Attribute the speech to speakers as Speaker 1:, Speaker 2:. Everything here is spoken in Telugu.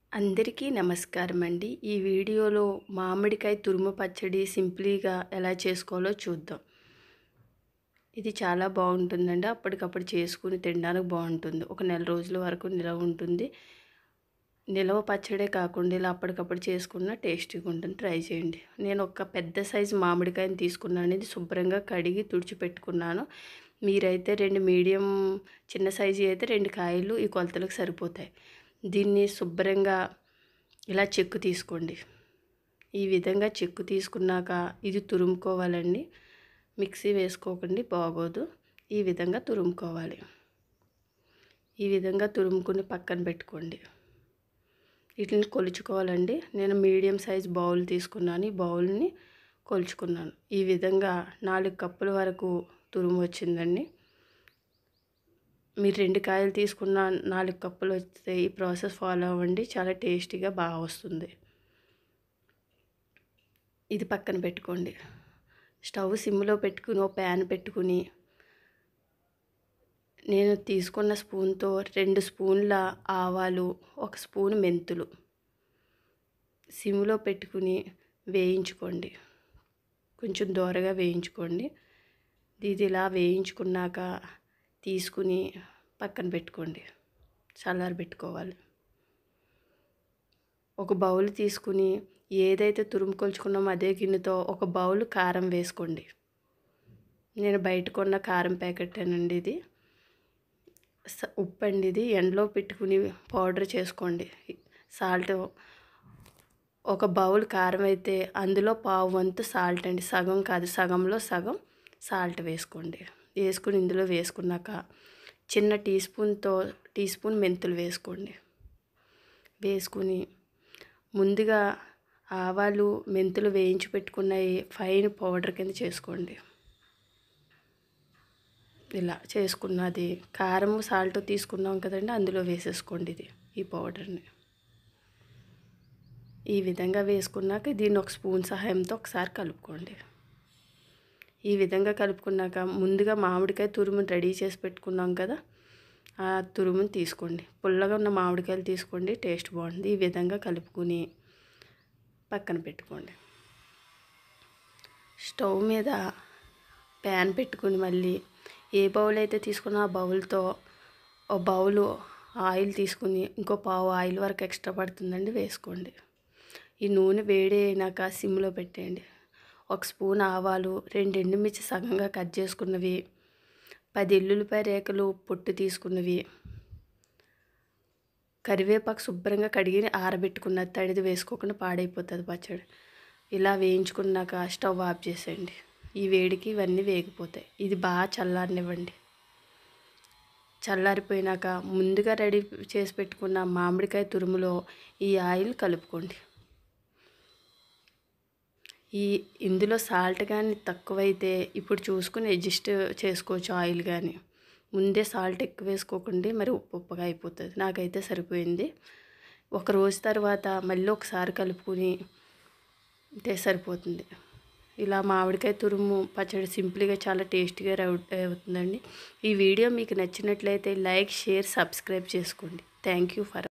Speaker 1: అందరికీ నమస్కారం అండి. ఈ వీడియోలో మామిడికాయ తురుము పచ్చడి సింపుల్‌గా ఎలా చేసుకోవాలో చూద్దాం. ఇది చాలా బాగుంటుందండి. అప్పటికప్పుడు చేసుకొని తినడానికి బాగుంటుంది. ఒక నెల రోజుల వరకు నిలవ ఉంటుంది. నిలవ పచ్చడే కాకుండా ఇలా అప్పటికప్పుడు చేసుకున్న టేస్టీగా ఉంటుంది. ట్రై చేయండి. నేను ఒక పెద్ద సైజు మామిడికాయని తీసుకున్నాను. ఇది శుభ్రంగా కడిగి తుడిచిపెట్టుకున్నాను. మీరైతే 2 మీడియం చిన్న సైజు అయితే 2 కాయలు ఈ కొలతలకు సరిపోతాయి. దీన్ని శుభ్రంగా ఇలా చెక్కు తీసుకోండి. ఈ విధంగా చెక్కు తీసుకున్నాక ఇది తురుముకోవాలండి. మిక్సీ వేసుకోకండి, బాగోదు. ఈ విధంగా తురుముకోవాలి. ఈ విధంగా తురుముకుని పక్కన పెట్టుకోండి. వీటిని కొలుచుకోవాలండి. నేను మీడియం సైజ్ బౌల్ తీసుకున్నాను. ఈ బౌల్ని కొలుచుకున్నాను. ఈ విధంగా 4 కప్పుల వరకు తురుము వచ్చిందండి. మీరు 2 కాయలు తీసుకున్న 4 కప్పులు వస్తే ఈ ప్రాసెస్ ఫాలో అవ్వండి. చాలా టేస్టీగా బాగా వస్తుంది. ఇది పక్కన పెట్టుకోండి. స్టవ్ సిమ్లో పెట్టుకుని ఒక ప్యాన్ పెట్టుకుని నేను తీసుకున్న స్పూన్తో 2 స్పూన్ల ఆవాలు, 1 స్పూన్ మెంతులు సిమ్లో పెట్టుకుని వేయించుకోండి. కొంచెం దోరగా వేయించుకోండి. ఇది ఇలా వేయించుకున్నాక తీసుకుని పక్కన పెట్టుకోండి. చల్లారబెట్టుకోవాలి. ఒక బౌల్ తీసుకుని ఏదైతే తురుము కొలుచుకున్నామో అదే గిన్నెతో ఒక బౌల్ కారం వేసుకోండి. నేను బయట కొన్న కారం ప్యాకెటేనండి ఇది. ఉప్పు అండి, ఇది ఎండలో పెట్టుకుని పౌడర్ చేసుకోండి. సాల్ట్ ఒక బౌల్ కారం అయితే అందులో పావు వంతు సాల్ట్ అండి, సగం కాదు, సగంలో సగం సాల్ట్ వేసుకోండి. వేసుకుని ఇందులో వేసుకున్నాక చిన్న టీ స్పూన్ మెంతులు వేసుకోండి. వేసుకుని ముందుగా ఆవాలు మెంతులు వేయించి పెట్టుకున్నవి ఫైన్ పౌడర్ కింద చేసుకోండి. ఇలా చేసుకున్నది కారం సాల్ట్ తీసుకున్నాం కదండి, అందులో వేసేసుకోండి ఈ పౌడర్ని. ఈ విధంగా వేసుకున్నాక దీన్ని ఒక స్పూన్ సహాయంతో ఒకసారి కలుపుకోండి. ఈ విధంగా కలుపుకున్నాక ముందుగా మామిడికాయ తురుముని రెడీ చేసి పెట్టుకున్నాం కదా, ఆ తురుముని తీసుకోండి. పుల్లగా ఉన్న మామిడికాయలు తీసుకోండి, టేస్ట్ బాగుంటుంది. ఈ విధంగా కలుపుకుని పక్కన పెట్టుకోండి. స్టవ్ మీద ప్యాన్ పెట్టుకుని మళ్ళీ ఏ బౌల్ అయితే తీసుకున్నా ఆ బౌల్తో ఒక బౌలు ఆయిల్ తీసుకుని ఇంకో పావు ఆయిల్ వరకు ఎక్స్ట్రా పడుతుందండి, వేసుకోండి. ఈ నూనె వేడి అయినాక సిమ్లో పెట్టేయండి. 1 స్పూన్ ఆవాలు, 2 ఎండుమిర్చి సగంగా కట్ చేసుకున్నవి, 10 ఎల్లుల్లిపాయ రేఖలు పొట్టు తీసుకున్నవి, కరివేపాకు శుభ్రంగా కడిగి ఆరబెట్టుకున్న తడిది వేసుకోకుండా పాడైపోతుంది పచ్చడి. ఇలా వేయించుకున్నాక స్టవ్ ఆఫ్ చేసేయండి. ఈ వేడికి ఇవన్నీ వేగిపోతాయి. ఇది బాగా చల్లారనివ్వండి. చల్లారిపోయినాక ముందుగా రెడీ చేసి పెట్టుకున్న మామిడికాయ తురుములో ఈ ఆయిల్ కలుపుకోండి. ఇందులో సాల్ట్ కానీ తక్కువైతే ఇప్పుడు చూసుకుని అడ్జస్ట్ చేసుకోవచ్చు. ఆయిల్ కానీ ముందే సాల్ట్ ఎక్కువ వేసుకోకండి, మరి ఉప్పుగా అయిపోతుంది. నాకైతే సరిపోయింది. ఒక రోజు తర్వాత మళ్ళీ ఒకసారి కలుపుకుని అంటే సరిపోతుంది. ఇలా మామిడికాయ తురుము పచ్చడి సింపుల్గా చాలా టేస్టీగా అవుతుందండి. ఈ వీడియో మీకు నచ్చినట్లయితే లైక్, షేర్, సబ్స్క్రైబ్ చేసుకోండి. Thank you for